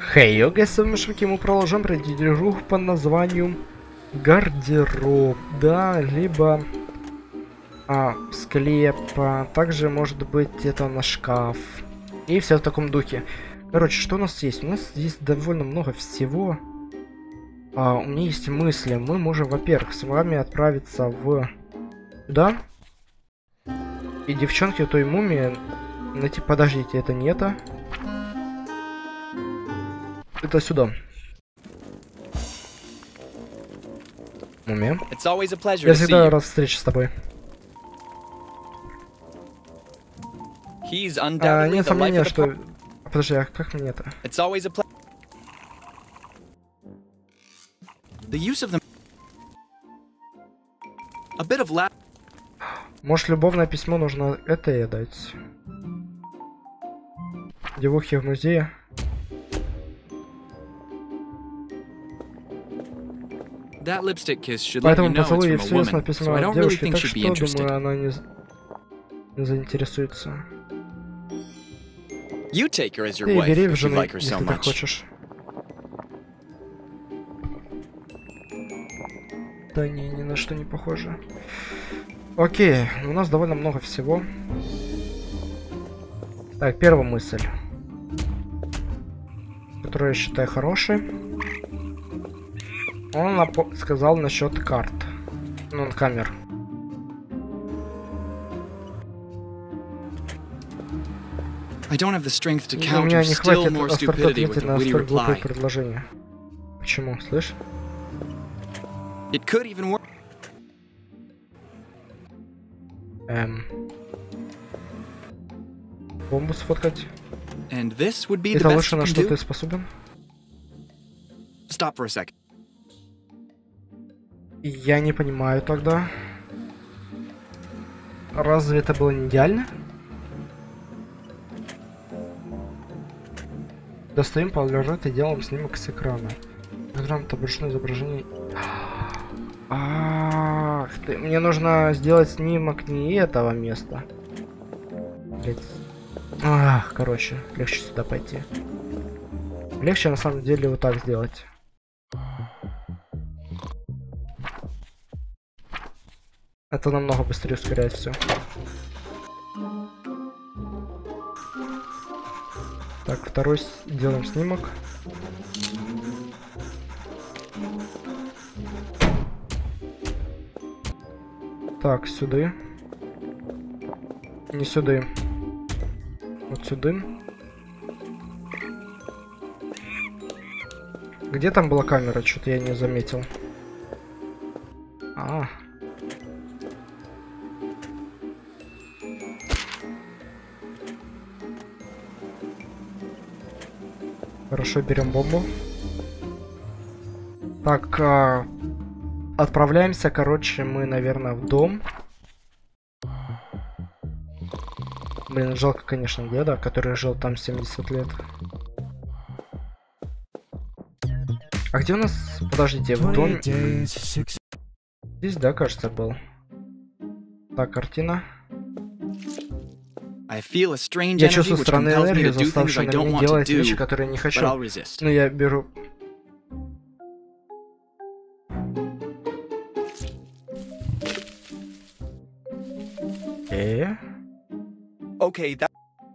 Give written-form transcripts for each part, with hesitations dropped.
Хей, йога, совместники, мы продолжаем пройти игру по названию Гардероб, да, либо склеп, также может быть это на шкаф и все в таком духе. Короче, что у нас есть? У нас есть довольно много всего. У меня есть мысли. Мы можем, во-первых, с вами отправиться в туда. И девчонки той мумии найти. Подождите, это не это. Это сюда. Мумия. Я всегда рад встрече с тобой. Нет сомнения, что... Подожди, а как мне это? Может, любовное письмо нужно это ей дать? Девухи в музее. Поэтому поцелуй ей всё письмо от девушки, так что, думаю, она не заинтересуется. Ты бери в жены, если ты хочешь. Да не, ни на что не похоже. Окей, у нас довольно много всего. Так, первая мысль, которую я считаю хорошей. Он сказал насчет карт. Ну, камер. У меня не хватит остроты ответить на столь глупое предложение. Почему, слышь? Бомбу сфоткать. Это лучше, на что ты способен? Я не понимаю тогда. Разве это было не идеально? Достаем полежать и делаем снимок с экрана. Экран отображено изображение. Ах ты, мне нужно сделать снимок не этого места. Блять. Ах, короче, легче сюда пойти. Легче на самом деле вот так сделать. Это намного быстрее ускоряет все. Так, второй делаем снимок. Так, сюда. Не сюда. Вот сюда. Где там была камера? Что-то я не заметил. Хорошо, берем бомбу. Так, отправляемся, короче, мы, наверное, в дом. Блин, жалко, конечно, деда, который жил там 70 лет. А где у нас... Подождите, в доме... Здесь, да, кажется, был. Так, картина. Я чувствую странную энергию, заставшую на меня делать вещи, которые я не хочу. Но я беру... Okay, that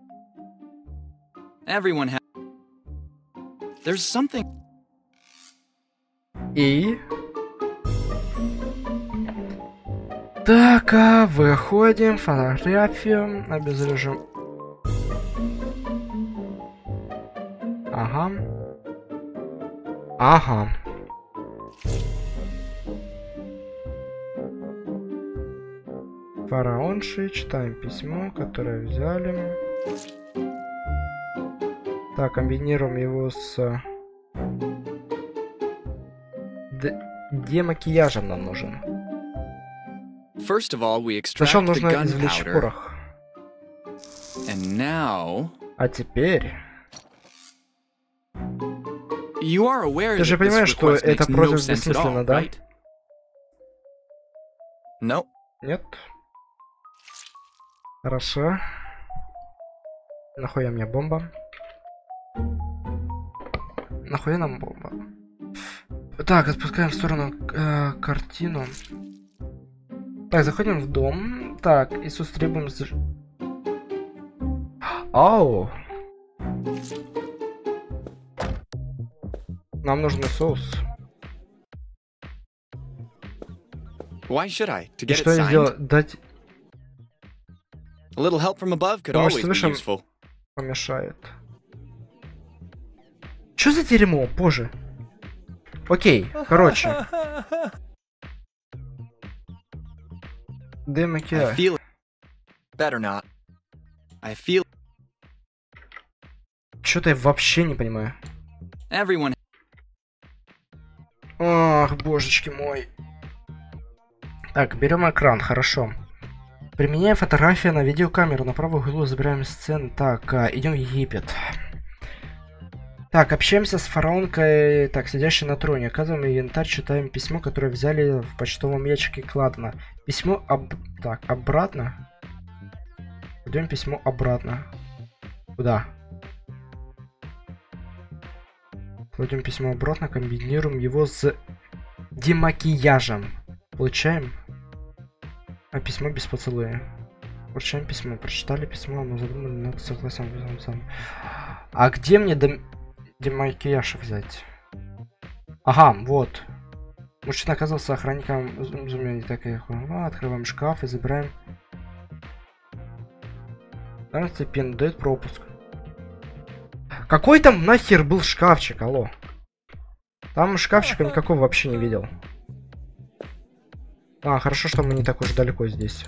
everyone has. There's something. И так, выходим, фотографию, обезрежим. Ага. Ага. Фараонши, читаем письмо, которое взяли. Так, комбинируем его с... Демакияжем нам нужен. Сначала нужно извлечь порох. А теперь... Ты же понимаешь, что это просьба бессмысленно, да? Нет. Хорошо. Нахуя мне бомба? Нахуя нам бомба? Так, отпускаем в сторону картину. Так, заходим в дом. Так, Иисус требуем... Ау! Нам нужен соус. Why should I? To И get что it я signed? сделал? Дать A little help from above could Думаешь, always be слышим? useful. помешает. Чё за дерьмо? Боже. Окей, короче. Де I макияж? feel it. Better not. I feel Чё-то я вообще не понимаю. everyone. Ах, божечки мой. Так, берем экран, хорошо. Применяя фотографию на видеокамеру, на правую углу забираем сцену. Так, идем в Египет. Так, общаемся с фараонкой, так, сидящей на троне. Оказываем инвентарь, читаем письмо, которое взяли в почтовом ящике кладно. Письмо так, обратно. Идем письмо обратно. Куда? Кладем письмо обратно, комбинируем его с демакияжем. Получаем письмо без поцелуя. Получаем письмо. Прочитали письмо, но задумали над согласием. А где мне демакияж взять? Ага, вот. Мужчина оказался охранником. Так, открываем шкаф и забираем. Пин дает пропуск. Какой там нахер был шкафчик, алло? Там шкафчика никакого вообще не видел. А, хорошо, что мы не так уж далеко здесь.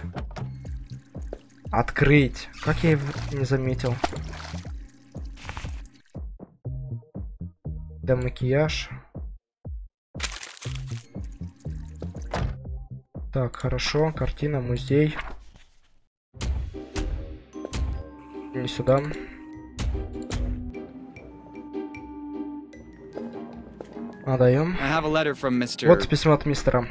Открыть. Как я его не заметил? Да, макияж. Так, хорошо. Картина, музей. Не сюда. Даем. I have a letter from Mr. Вот письмо от мистера.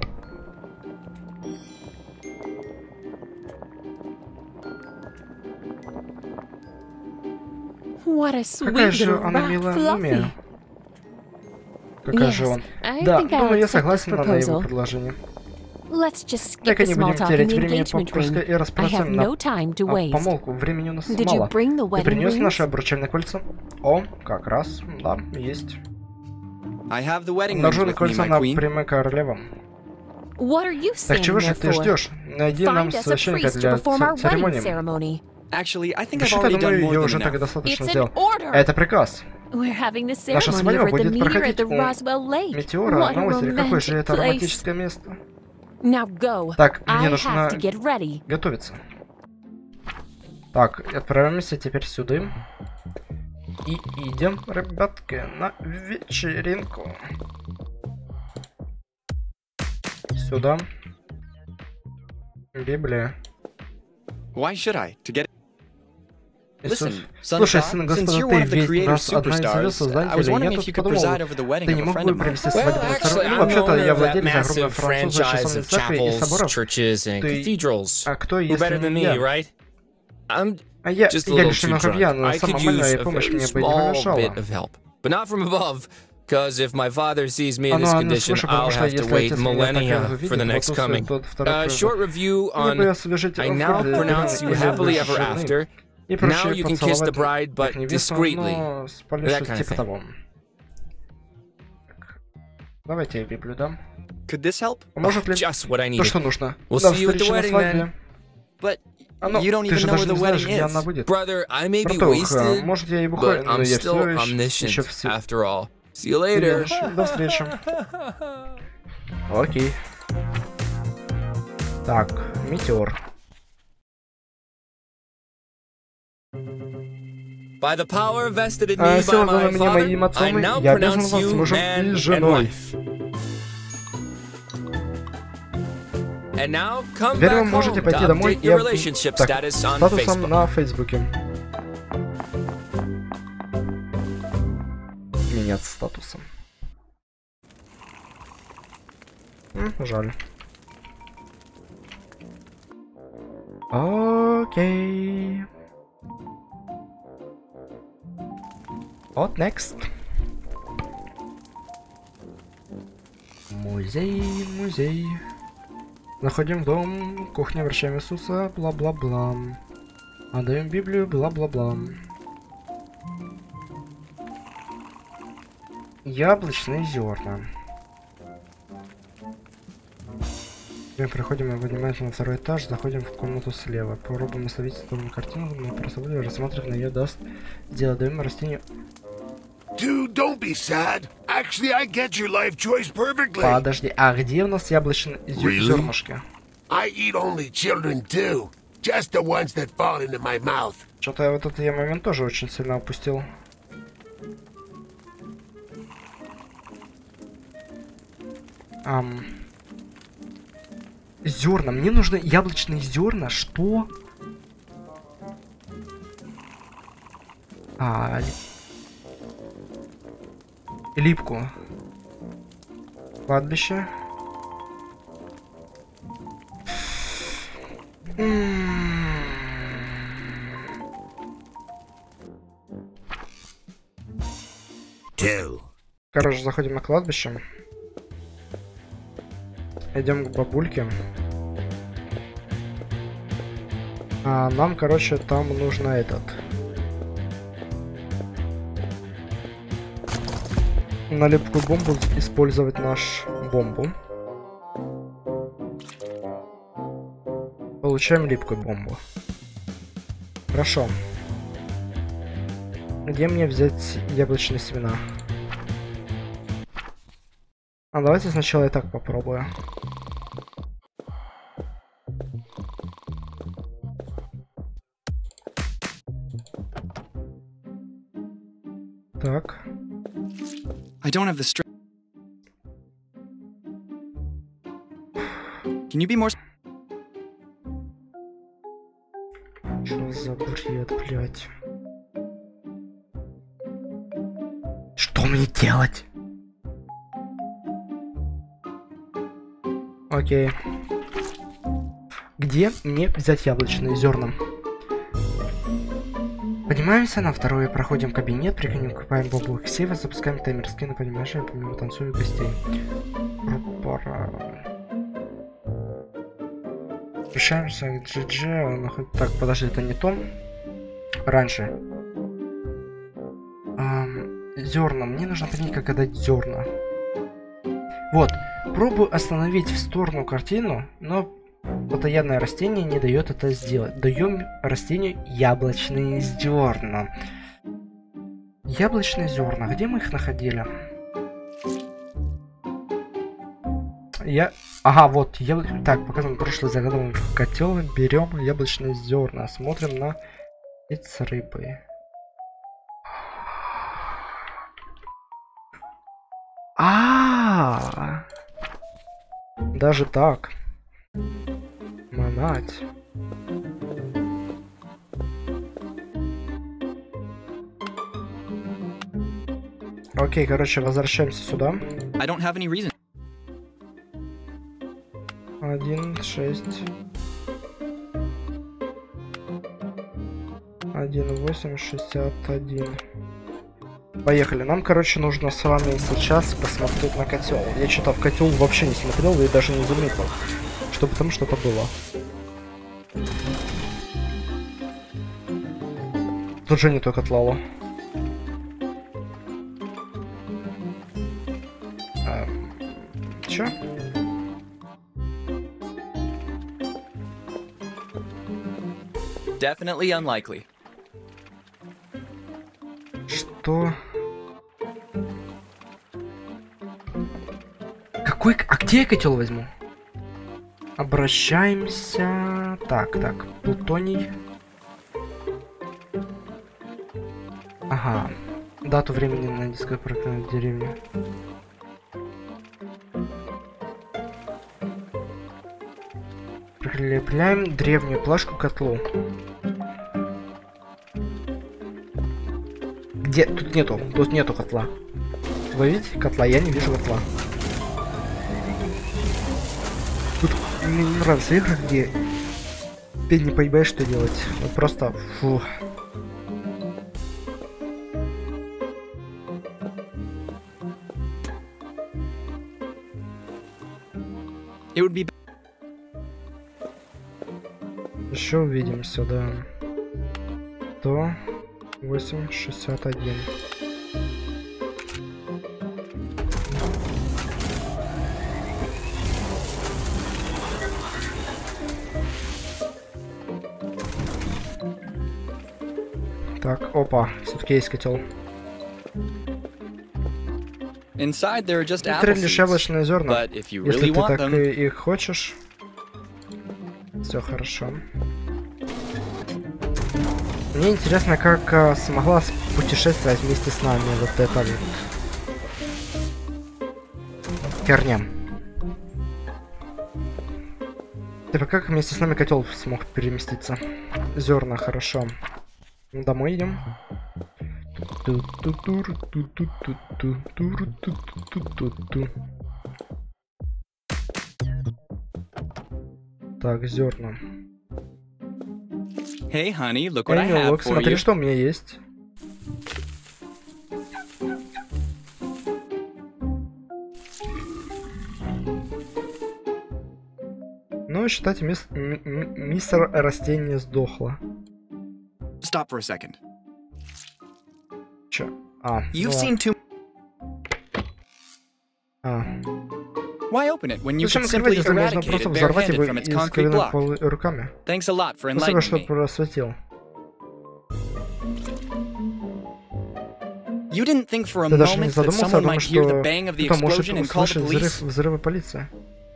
Какая же она милая мумия. Какая же он. Да, думаю, я согласен на его предложение. Так и не будем терять времени попустка и распространяем на помолвку. Времени у нас мало. Ты принес наши обручальные кольца? О, как раз, да, есть. Обнаружены кольца на прямой королевам. Так чего же ты ждешь? Найди нам священника для церемонии. Вообще-то, думаю, я уже так достаточно сделал. Это приказ. Наша свадьба будет проходить у Метеора на озере. Какое же это романтическое место. Так, мне нужно готовиться. Так, отправимся теперь сюда. И идем, ребятки, на вечеринку. Сюда. Библия. Иисус. Слушай, сын Господа, ты ведь нас одна из звезд создателей. Я тут подумал, ты не мог бы провести свадебную церемонию? Ну, вообще-то, я владелец огромной французской часовной церкви и соборов. Ты... А кто, если не я? Я лишь немного пьян, но самая маленькая помощь мне бы не помешала. Because if my father sees me in this condition, I'll have to wait millennia for the next coming. Short review on I now pronounce you happily ever after. Now you can kiss the bride, but discreetly. That kind of thing. Давайте я Библию дам. Could this help? Поможет ли? Just what I То, needed. что нужно. We'll До see you at the встречи на wedding свадьбе. But Ну, you don't ты even же know даже where the не знаешь, wedding где она is. будет. Brother, I may be Братух, wasted, может я и бухой, but но I'm я still все еще omniscient after all. See you Ты later. видишь? До встречи. Окей. Так, метеор. By the power vested in me by Сила, my данная мне моим father, I отцом, now я обязан pronounce вас you мужем man и and женой. wife. And now come Теперь вы back можете home пойти to домой update и your relationship так, status on статусом Facebook. на Фейсбуке. Меняться статусом. Жаль. Окей. What next? Музей. Заходим в дом, кухня, вращаем Иисуса, бла-бла-бла. Отдаем Библию, бла-бла-бла. Яблочные зерна. Мы проходим и поднимаемся на второй этаж, заходим в комнату слева. Попробуем словить сторону картину, но просто рассматривая на ее даст сделать. Даем растению. Dude, don't be sad. Actually, I get your life choice perfectly. Подожди, а где у нас яблочные зернышки? I eat only children too, just the ones that fall into my mouth. Что-то я вот этот момент тоже очень сильно опустил. Зерна. Мне нужны яблочные зерна. Что? Липку. Кладбище. Короче, заходим на кладбище. Идем к бабульке. Нам, короче, там нужно этот. На липкую бомбу использовать наш бомбу. Получаем липкую бомбу. Хорошо. Где мне взять яблочные семена? Давайте сначала я так попробую. Так. I don't have the strength. Can you be more? Что за бред, блядь? Что мне делать? Окей. Где мне взять яблочные зерна? Поднимаемся на второй, проходим кабинет, прикрепляем бомбу к сейву, запускаем таймер скина, понимаешь, я помимо танцую гостей. Пора. Решаемся к GG, он находит... Так, подожди, это не то. Раньше. Зерна, мне нужно понять, как отдать зерна. Вот, пробую остановить в сторону картину, но плотоядное растение не дает это сделать. Даем растению яблочные зерна. Яблочные зерна. Где мы их находили? Ага, вот. Так, показываем прошлый заготовленный котел. Берем яблочные зерна. Смотрим на яйца рыбы. Даже так. Манать. Окей, короче, возвращаемся сюда. 1, 6. 1, 8, 61. Поехали. Нам, короче, нужно с вами сейчас посмотреть на котел. Я что-то в котел вообще не смотрел и даже не заметил, что там что-то было. Тут же не только тлало. Чё? Definitely unlikely. Что? Какой? А где я котел возьму? Обращаемся. Так, плутоний. Ага. Дату времени на дисковой программе деревни. Прикрепляем древнюю плашку к котлу. Где? Тут нету котла. Вы видите котла? Я не вижу котла. Тут мне не нравятся игры, где ты не понимаешь, что делать. Вот просто фу. It would be... Еще увидимся, да. 108.61. Так, опа, все-таки есть котел. Внутри лишь яблочные зерна. Если ты так их хочешь, все хорошо. Мне интересно, как смогла путешествовать вместе с нами вот эта вот херня. Типа как вместе с нами котел смог переместиться? Зерна, хорошо. Домой идем. Так, зерна. Hey, honey, look what I have for смотри, you. Что у меня есть. Ну, считайте, мистер растение сдохло. Stop for a second. Чё? А, You've seen too... Why open it when you can simply eradicate it barehanded from its concrete block? Thanks a lot for enlightening me. You didn't think for a moment that someone might hear the bang of the explosion and call the police? Взрывы полиции.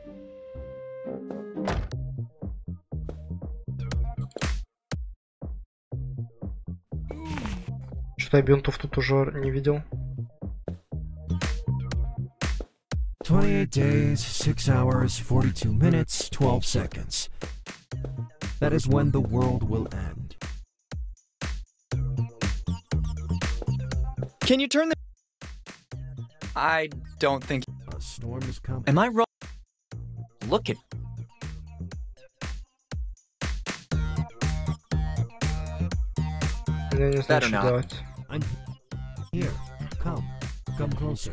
Что-то я бинтов тут уже не видел. 28 days, 6 hours, 42 minutes, 12 seconds. That is when the world will end. Can you turn the... I don't think... A storm is coming. Am I wrong? Look at... Better not. I'm here. Come closer.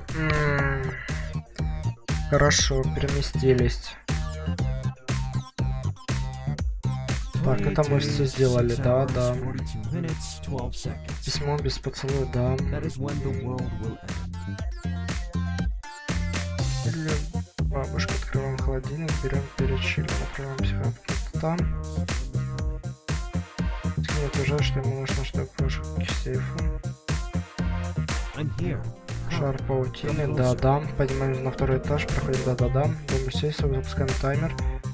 Хорошо, переместились. Так, это мы все сделали, да. Письмо без поцелуя, да. Или бабушка, открываем холодильник, берем перечили, накрываем психопата там. Не отвержай, что ему нужно, чтобы прошел к сейфу. Шар паутины, да. Поднимаемся на второй этаж, проходим, да. Дом сейфа, запускаем таймер.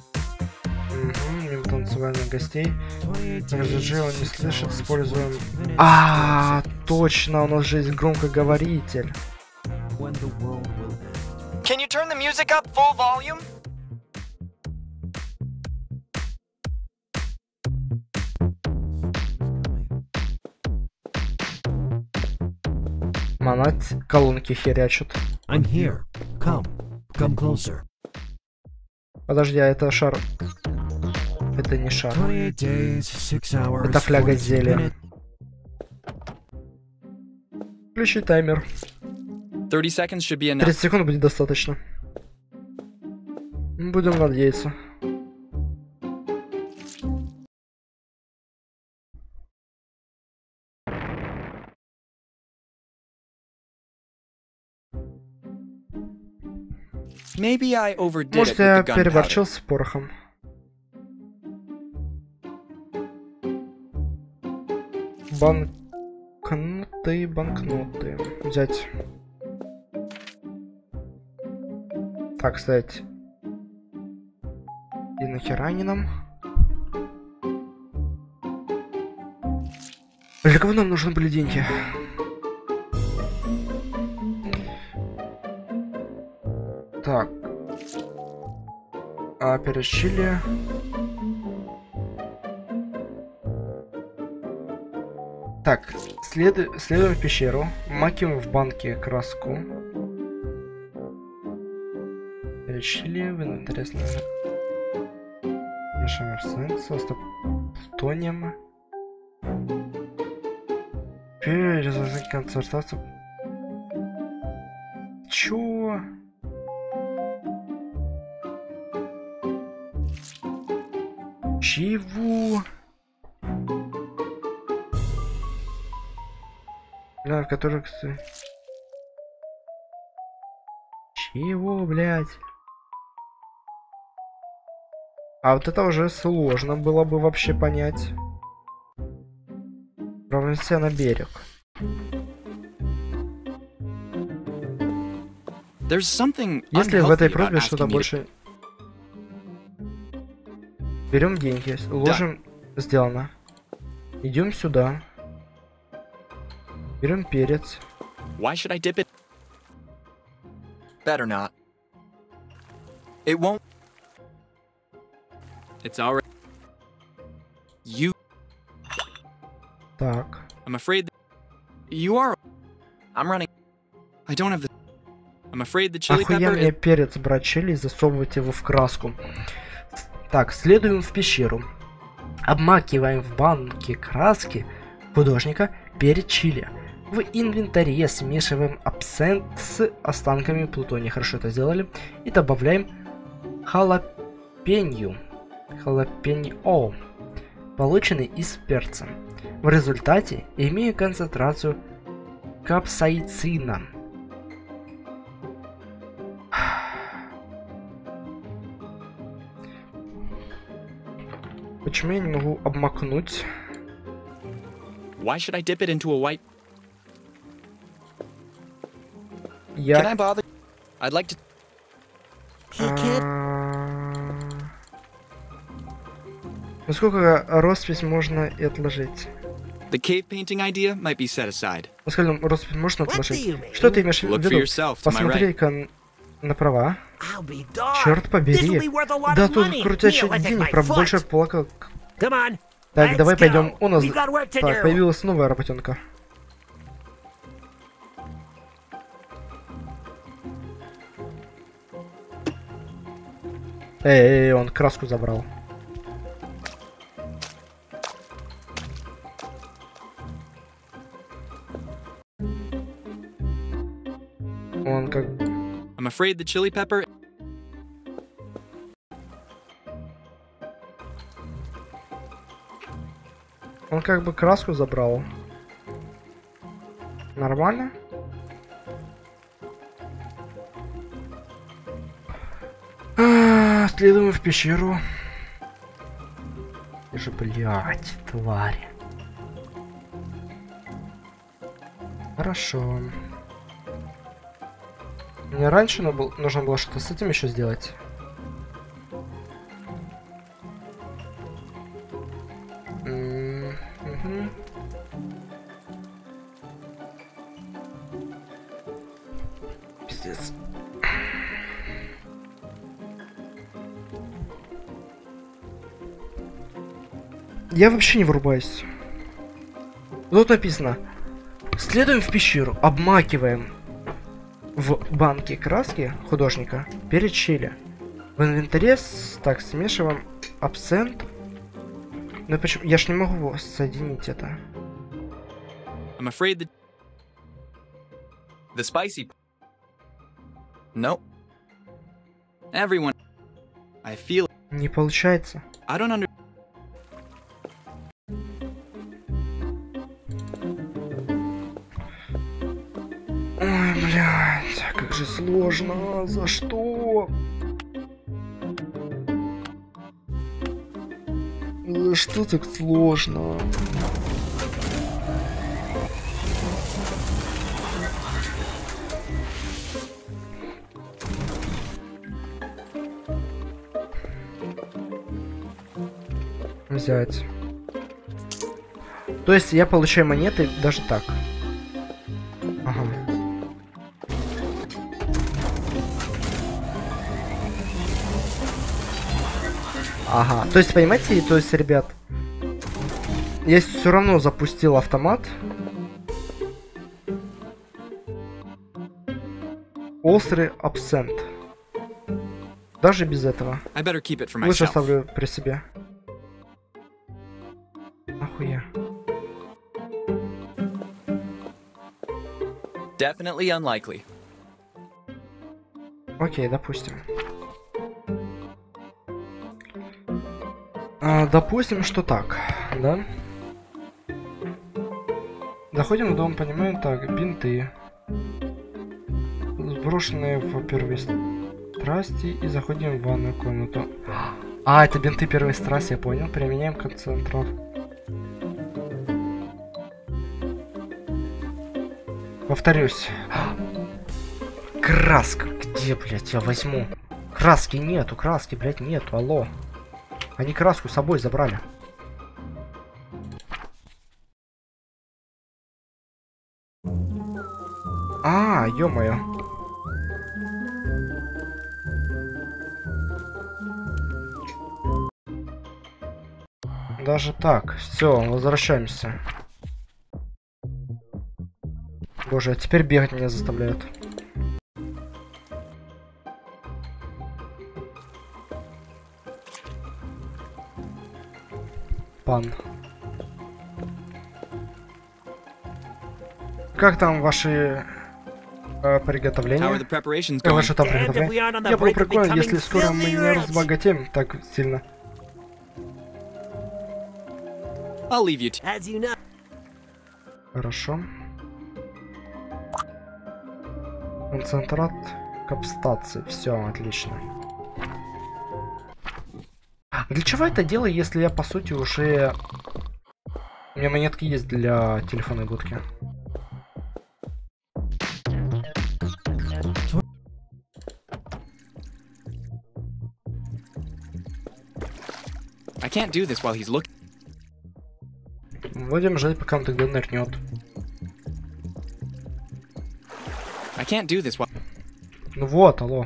Мимо танцевальных гостей. РЗЖ он не слышит, используем... Точно, у нас же есть громкоговоритель. Can you turn the music up full volume? Манать, колонки херячат. I'm here. Come closer. Подожди, а это шар? Это не шар. Это фляга зелья. Включи таймер. 30 секунд будет достаточно. Будем надеяться. Может, я переборчил с порохом. Банкноты. Взять. Так, кстати. И нахера они нам? Для кого нам нужны были деньги? Так. Перечили. Так, следуем в пещеру. Макиваем в банке краску. Перечили. В инвентаре мешаем эссенцию. Плутонием. Перезагрузить концентрацию. Чё? Чего? Да, который... Чего, блядь? А вот это уже сложно было бы вообще понять. Равновесие на берег. Если в этой просьбе что-то больше... Берем деньги, ложим, сделано. Идем сюда. Берем перец. Why should I dip it? Better not. It won't. It's already. You. Так. I'm afraid. You are. I'm running. I don't have the. I'm afraid the chili pepper. Охуенный перец брать чили и засовывать его в краску. Так, следуем в пещеру. Обмакиваем в банки краски художника перец чили. В инвентаре смешиваем абсент с останками плутония. Хорошо это сделали. И добавляем халапеньо, полученный из перца. В результате имею концентрацию капсаицина. Почему я не могу обмакнуть? Why should I dip it into a white? Я... Can I bother? I'd like to... Насколько роспись можно и отложить? The cave painting idea might be set aside. Насколько роспись можно отложить? Что ты имеешь в виду? Посмотри-ка направо. Черт побери. Да тут крутящий денег, правда, больше плакал. Так, давай пойдем. У нас... Так, появилась новая работенка. Эй, он краску забрал. Он как... I'm afraid the chili pepper... Он как бы краску забрал. Нормально? Следуем в пещеру. Ты же, блядь, тварь. Хорошо. Мне раньше нужно было что-то с этим еще сделать. Пиздец. Я вообще не врубаюсь. Тут написано: следуем в пещеру, обмакиваем в банке краски художника перец чили. В инвентаре так смешиваем абсент. Но почему? Я ж не могу соединить это. I'm afraid the spicy. No. Everyone. I feel. Не получается. I don't understand. Ой, блядь, как же сложно. За что? За что так сложно? Взять. То есть я получаю монеты даже так. Ага. Ага. То есть, понимаете, то есть, ребят, я все равно запустил автомат. Острый абсент. Даже без этого. Лучше оставлю при себе. Нахуя. Definitely unlikely. Окей, допустим. Допустим, что так, да? Заходим в дом, понимаем, так, бинты. Сброшенные в первой страсти и заходим в ванную комнату. А, это бинты первой страсти, я понял. Применяем концентрат. Повторюсь. Краска. Где, блядь, я возьму? Краски нету, краски, блядь, нету, алло. Они краску с собой забрали. А, ё-моё. Даже так. Все, возвращаемся. Боже, а теперь бегать меня заставляют. Пан. Как там ваши приготовления? Как ваши там приготовления? Я был прикольно, если скоро мы не разбогатеем так сильно. Хорошо. Концентрат капстации. Все, отлично. Для чего это дело, если я, по сути, уже... У меня монетки есть для телефонной будки. I can't do this while he's looking. Будем ждать, пока он тогда нырнет. I can't do this while... Ну вот, алло.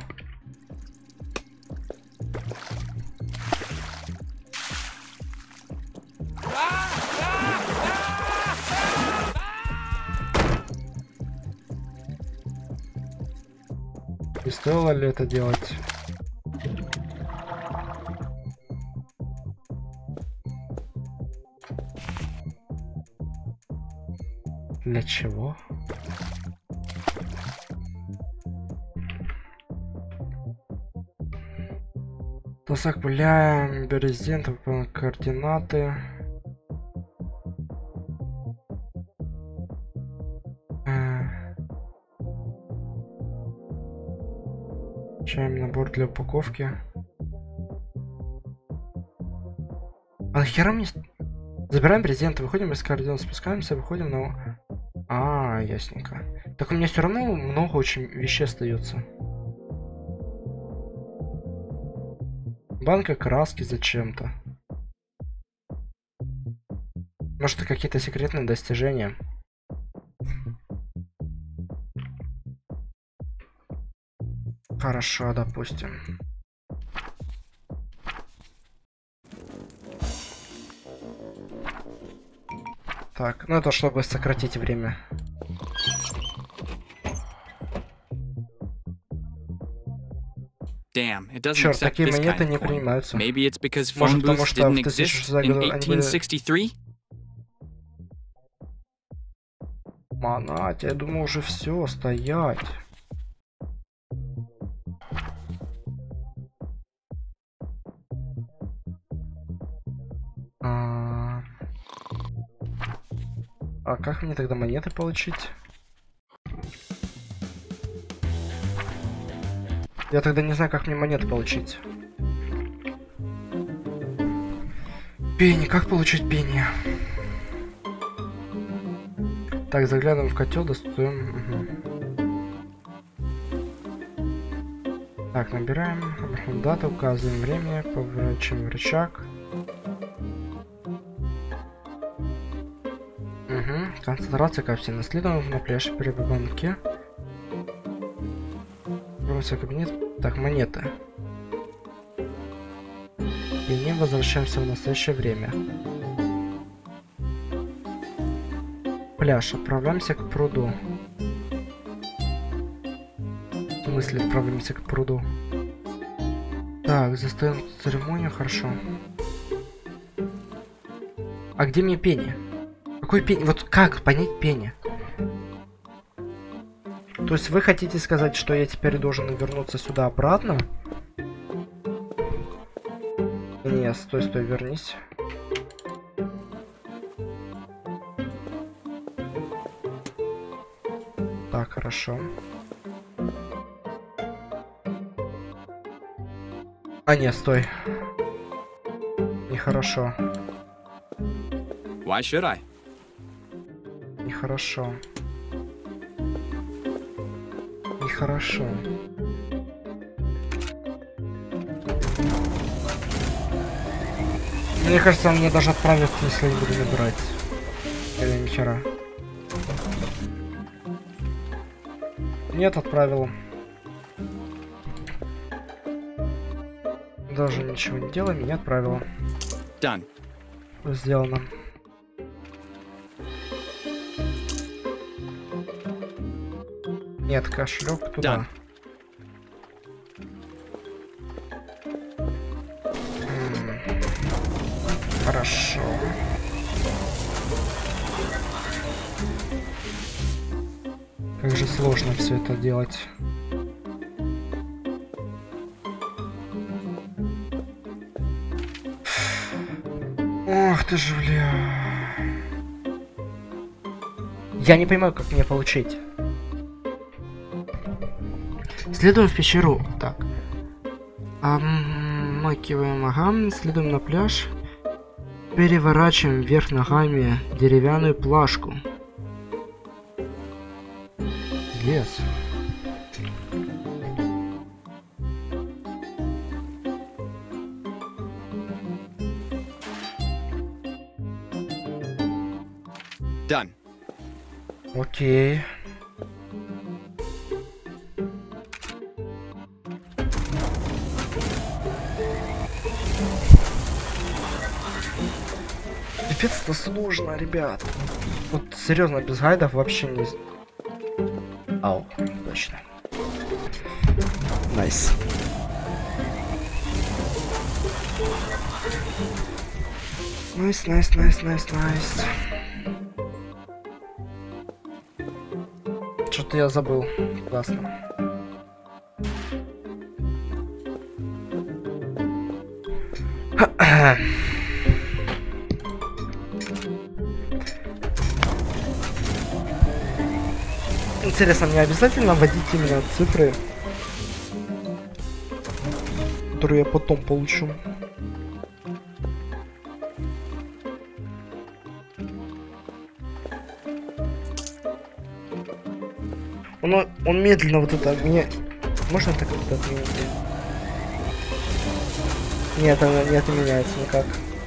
И стоило ли это делать? Для чего? Тосак пуляем, брезент, выполнить координаты. Включаем набор для упаковки. А нахера мне... Забираем брезент, выходим из координат, спускаемся, выходим на... А, ясненько. Так у меня все равно много очень вещей остается. Банка краски зачем-то. Может, это какие-то секретные достижения? Хорошо, допустим. Так, ну это чтобы сократить время. Черт, такие монеты не принимаются. Может, потому что в 1600 году они были... Манать, я думаю, уже все, стоять. А как мне тогда монеты получить? Я тогда не знаю, как мне монеты получить. Пенни, как получить пенни? Так, заглядываем в котел, достаем. Угу. Так, набираем, дату, указываем время, поворачиваем рычаг. Угу. Концентрация капсулы. Следуем на пляж при банке. Кабинет. Так, монеты. И не возвращаемся в настоящее время. Пляж. Отправляемся к пруду. В смысле отправляемся к пруду? Так, заставим церемонию, хорошо. А где мне Пенни? Какой Пенни? Вот как понять Пенни? То есть вы хотите сказать, что я теперь должен вернуться сюда обратно? Не, стой, вернись. Так, хорошо. А, не, стой. Нехорошо. Why should I? Нехорошо. Нехорошо. Мне кажется, он меня даже отправит, если я не буду набирать. Или нихера. Нет, отправил. Даже ничего не делай, меня отправила. Done. Сделано. Нет, кошелек туда. Хорошо. Как же сложно все это делать. Ох ты ж, бля. Я не понимаю, как мне получить. Следуем в пещеру. Так. Макиваем, ага. Следуем на пляж. Переворачиваем вверх ногами деревянную плашку. Лес. Done. Окей. Пипец, это сложно, ребят. Вот серьезно, без гайдов вообще не... Ау, точно. Найс. Найс. Что-то я забыл. Классно. Интересно, мне обязательно вводить именно цифры, которые я потом получу? Он медленно вот это... Мне... Можно это как-то отменить? Нет, она не отменяется никак.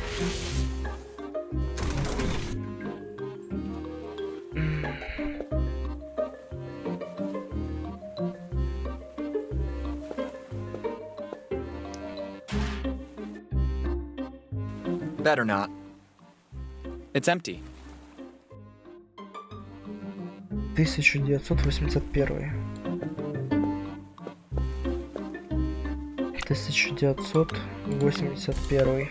Better not. It's empty. 1981. 1981.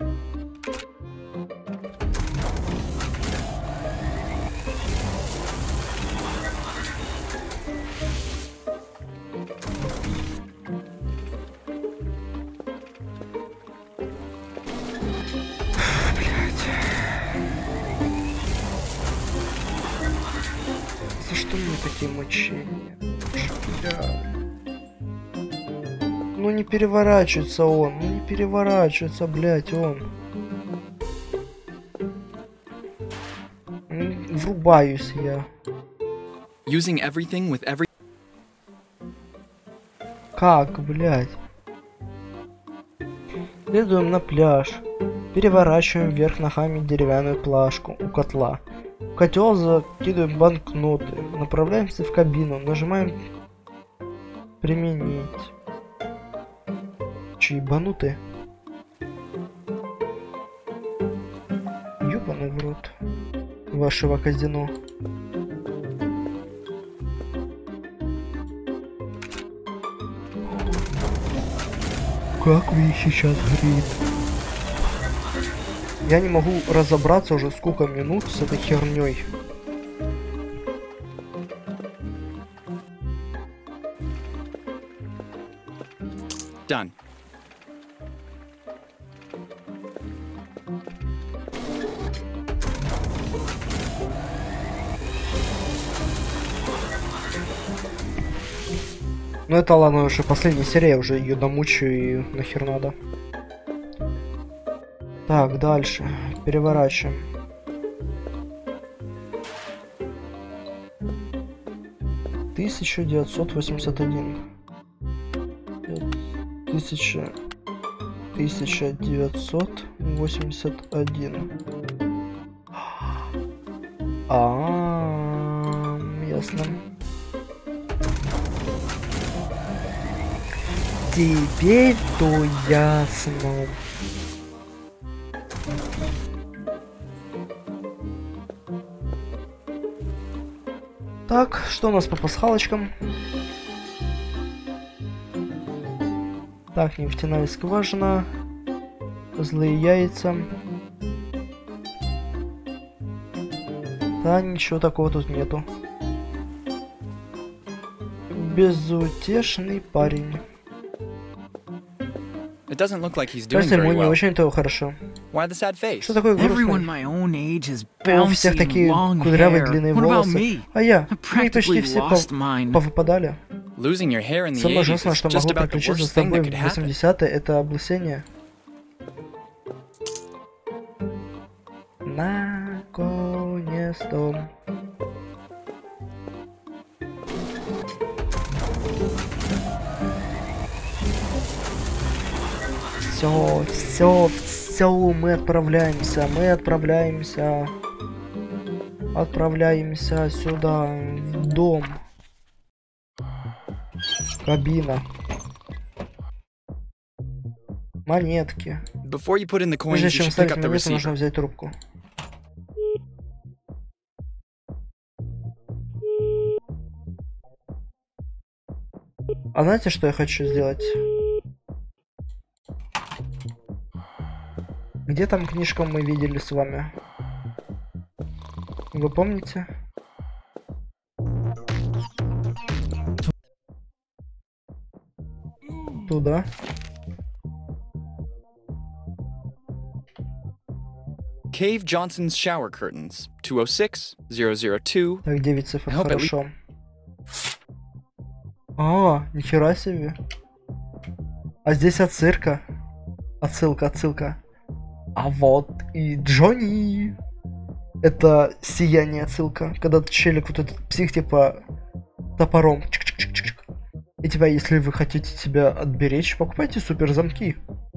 Такие мучения. Ну не переворачивается он. Ну не переворачивается, блять, он. Врубаюсь я. Using everything with every... Как, блять? Следуем на пляж. Переворачиваем вверх ногами деревянную плашку у котла. В котел закидываем банкноты. Направляемся в кабину. Нажимаем применить. Че, ебанутые? Ёбаный в рот вашего казино. Как вы сейчас горит? Я не могу разобраться уже сколько минут с этой херней. Done. Ну это ладно, уже последняя серия, я уже ее домучу и нахер надо. Так, дальше. Переворачиваем. Тысяча 1981. 1981. Ясно. Теперь то ясно. Так, что у нас по пасхалочкам? Так, нефтяная скважина. Злые яйца. Да, ничего такого тут нету. Безутешный парень. Кажется, ему не очень-то хорошо. Что такое грустный? У всех такие кудрявые длинные волосы. А я? Мы почти все повыпадали. Самое ужасное, что могу приключиться с тобой в 80-е, это облысение. Наконец-то. Все, мы отправляемся сюда, в дом. Кабина. Монетки. Прежде чем ставить монету, нужно взять трубку. А знаете, что я хочу сделать? Где там книжка мы видели с вами? Вы помните? Туда. Cave Johnson's shower curtains. 206-002. Так, 9 цифр, хорошо. А, нихера себе. А здесь отсылка. Отсылка. А вот и Джонни. Это сияние отсылка. Когда челик, вот этот псих, типа, топором. Чик-чик-чик-чик. И типа, если вы хотите себя отберечь, покупайте супер замки.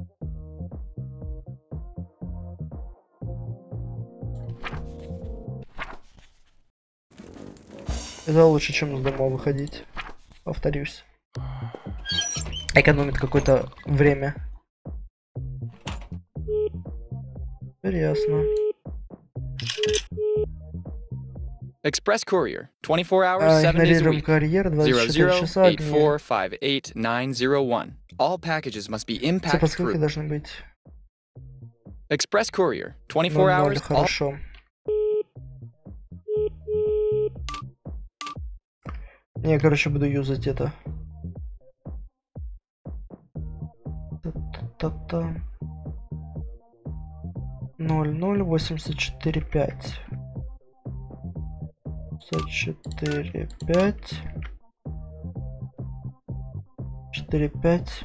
Это лучше, чем с дома выходить. Повторюсь. Экономит какое-то время. Теперь ясно. Express Courier, 24 hours, 7 days a week. 0084588901. All packages must be impact proof. Должны быть. Express Courier, 24 hours. Хорошо. Не, короче, буду юзать это. 00845. 545 45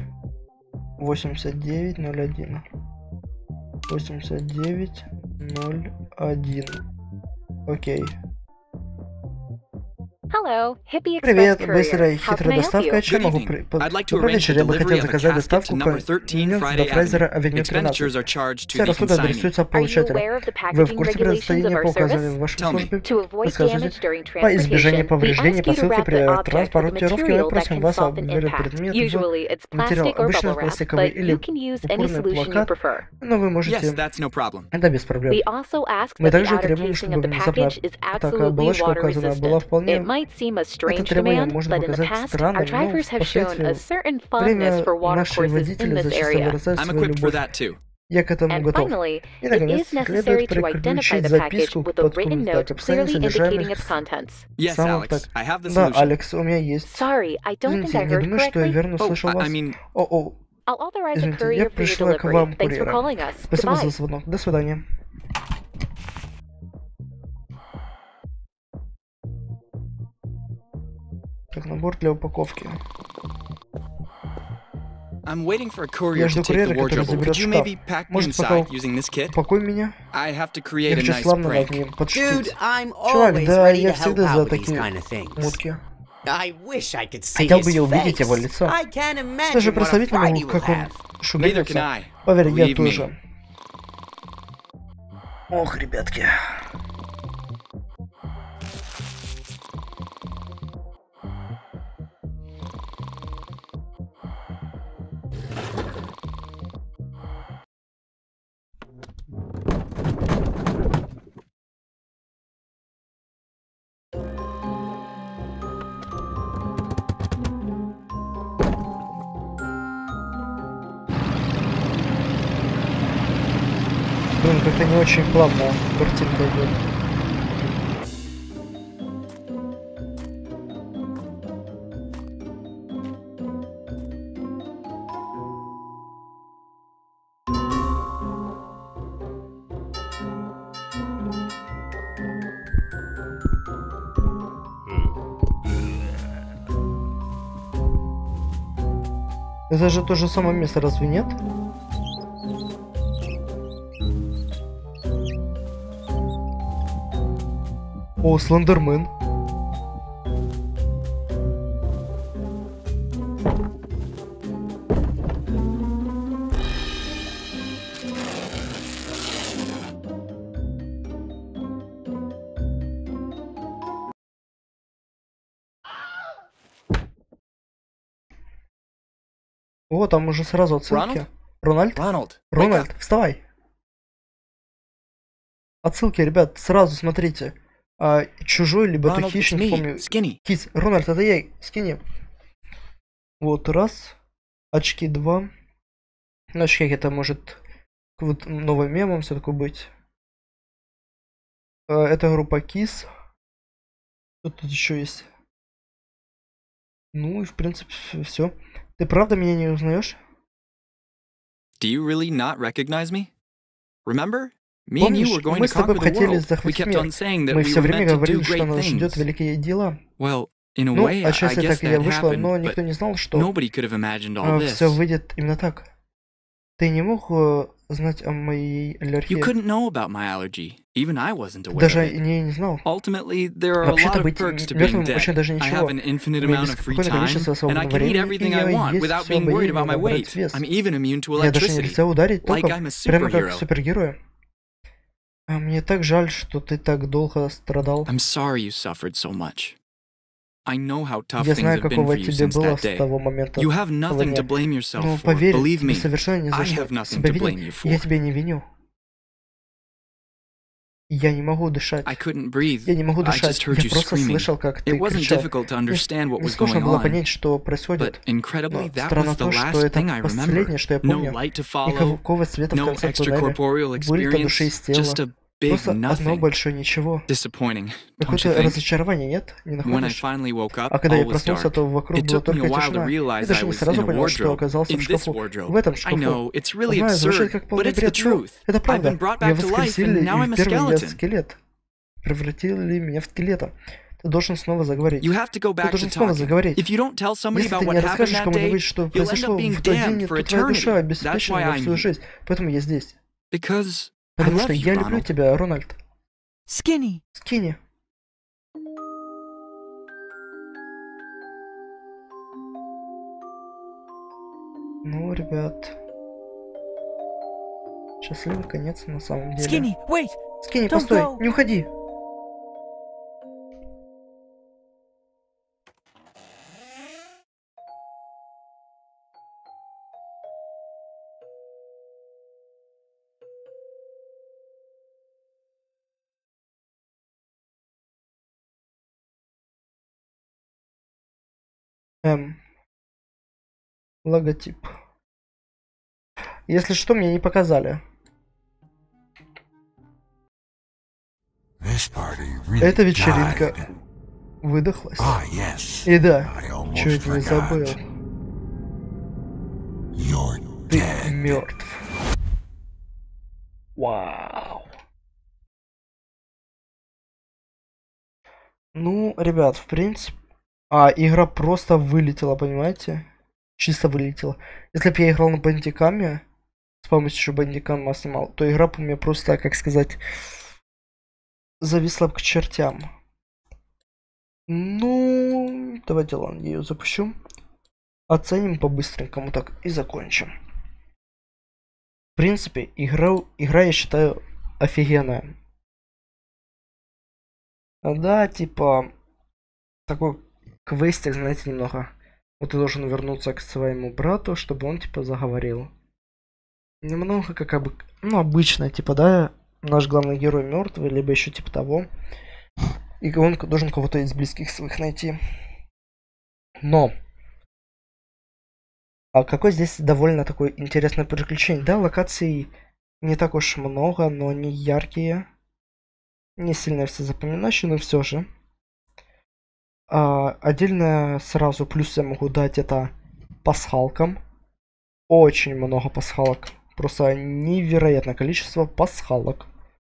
89 01 89 01. Окей. Привет, быстрая и хитрая доставка. Чем могу управлять? Я бы хотел заказать доставку до Фрейзера Авеню 13. Все расходы адресуются получателю. Вы в курсе предоставления по указанию в вашей службе? Подскажите. По избежанию повреждений посылки при транспортировке мы просим вас обмерить предмет в материал обычный пластиковый или пурпурный плакат, но вы можете... Это без проблем. Мы также требуем, чтобы внезапно такая оболочка указанная была вполне... Это требование можно показать странным, но впоследствии время наши водители зачастую выражают свою любовь. Я к этому готов. И, наконец, следует приключить записку к подпункту описания содержимых самых так. Да, Алекс, у меня есть. Извините, не думаю, что я верно слышал вас. О-о. Извините, я пришла к вам курьером. Спасибо за звонок. До свидания. Так, набор для упаковки. Я жду курьера, который заберет шкаф. Может, пока упакуй меня? Я хочу славно над ним подшутить. Чувак, да, я всегда за такие мутки. Хотел бы я увидеть его лицо. Даже представить не могу, как он шугается. Поверь, я тоже. Ох, ребятки. Блин, как-то не очень плавно картинка идет. Это же то же самое место, разве нет? О, Слендермен. О, там уже сразу отсылки. Рональд, вставай. Отсылки, ребят, сразу смотрите. Чужой, либо то хищник, помню. Кис, Рональд, это я, Скини. Вот, раз. Очки, два. Очки, это может вот новым мемом все такое быть. Это группа Кис. Что тут еще есть? Ну и в принципе все. Ты правда меня не узнаешь? Do you really not recognize me? Remember? Помнишь, мы с тобой хотели захватить мир. Мы все время говорили, что нас ждет великие дела. Ну, отчасти так и вышло, но никто не знал, что все выйдет именно так. Ты не мог знать о моей аллергии? Даже не знал. Вообще-то быть мертвым очень даже ничего. У меня беспокойное количество свободного времени, и я есть все боюсь набрать вес. Я даже нельзя ударить током, прямо как супергероя. Мне так жаль, что ты так долго страдал. Я знаю, каково тебе было с того момента. Но поверь, ты совершенно не за что себя винил. Я тебя не виню. Я не могу дышать. Я не могу дышать. Я просто слышал, как ты кричал. Мне сложно было понять, что происходит. Но странно то, что это последнее, что я помню. Никакого света в конце туннеля. Были-то души из тела. Просто одно большое ничего. Какое-то разочарование, нет? Не находишь? А когда я проснулся, то вокруг была только тишина. Я даже не сразу понял, что оказался в шкафу. В этом шкафу. Знаю, звучит как полный бред, но это правда. Меня воскресили, и в первый я скелет. Превратили меня в скелета. Ты должен снова заговорить. Ты должен снова заговорить. Если ты не расскажешь кому-нибудь, что произошло в тот день, то твоя душа обеспечена на всю жизнь. Поэтому я здесь. Потому что я люблю тебя, Рональд. Скини. Ну, ребят. Счастливый конец на самом деле. Скини, постой, не уходи. Логотип. Если что, мне не показали. Эта вечеринка выдохлась. И да, чуть не забыл. Ты мертв. Вау. Ну, ребят, в принципе... игра просто вылетела, понимаете? чисто вылетело. Если бы я играл на бандикаме, с помощью бандикама снимал, то игра бы у меня просто, как сказать, зависла бы к чертям. Ну, давайте, ладно, я ее запущу. Оценим по-быстренькому так и закончим. В принципе, игра я считаю офигенная. Да, типа, такой квестик, знаете, немного. Вот ты должен вернуться к своему брату, чтобы он, типа, заговорил. Немного как бы, ну, обычно, типа, да, наш главный герой мертвый, либо еще типа того. И он должен кого-то из близких своих найти. Но а какой здесь довольно такое интересное приключение. Да, локаций не так уж много, но они яркие. Не сильно все запоминающие, но все же. Отдельно сразу плюс я могу дать это пасхалкам. Очень много пасхалок. Просто невероятное количество пасхалок.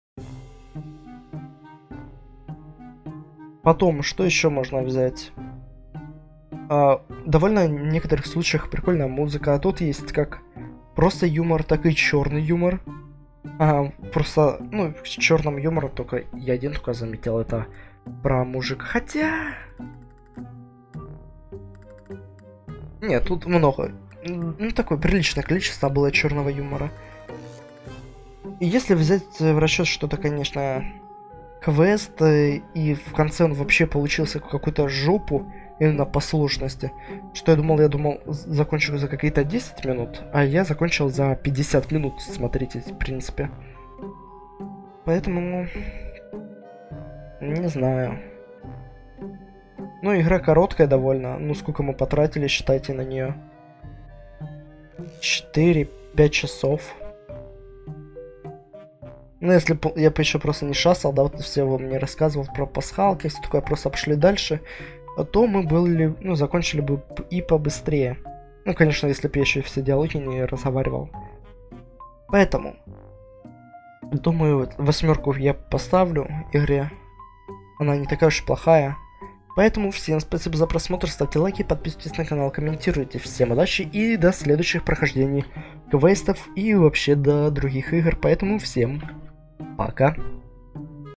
Потом, что еще можно взять? Довольно в некоторых случаях прикольная музыка. А тут есть как просто юмор, так и черный юмор. Просто, ну, с черным юмором только я один только заметил это про мужика. Хотя... Нет, тут много. Ну, такое приличное количество было черного юмора. И если взять в расчет что-то, конечно, квест, и в конце он вообще получился какую-то жопу, именно по сложности. Что я думал, закончу за какие-то 10 минут, а я закончил за 50 минут, смотрите, в принципе. Поэтому, не знаю. Ну, игра короткая довольно. Ну, сколько мы потратили, считайте, на нее. 4-5 часов. Ну, если я бы еще просто не шастал, да, вот все вам не рассказывал про пасхалки, все такое, просто пошли дальше, то мы были, ну, закончили бы и побыстрее. Ну, конечно, если бы я еще все диалоги не разговаривал. Поэтому, думаю, 8 я поставлю игре. Она не такая уж плохая. Поэтому всем спасибо за просмотр, ставьте лайки, подписывайтесь на канал, комментируйте. Всем удачи и до следующих прохождений квестов и вообще до других игр. Поэтому всем пока.